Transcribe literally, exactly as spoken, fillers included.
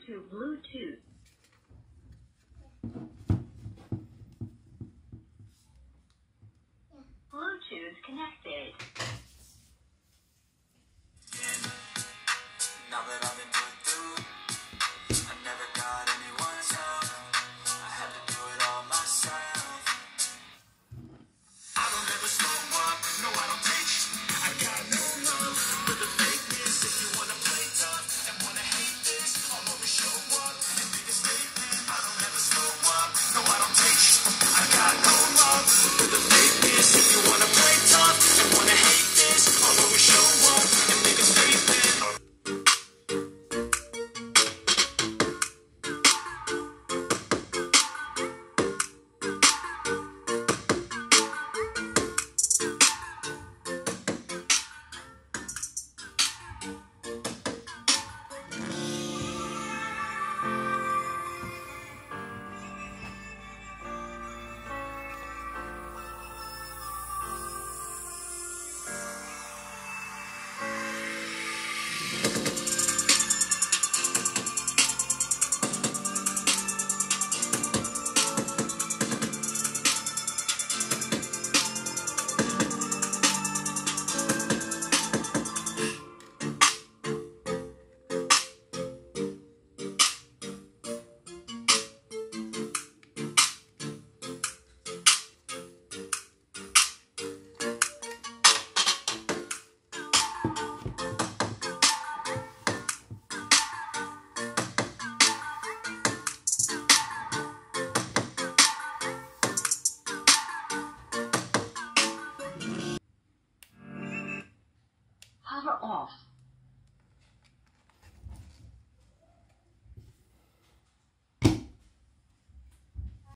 to Bluetooth. Bluetooth connected. Now that I've been put through, I never got anyone's help. I had to do it all myself. I don't ever slow up, no I don't take sh- I got no love for the fakeness. If you wanna play tough and wanna hate this, I'll always show up and make a statement. I don't ever slow up, no I don't take sh- I got no love for the fakeness. If you wanna play tough and wanna hate this, I'll always show up and make a statement. Power off.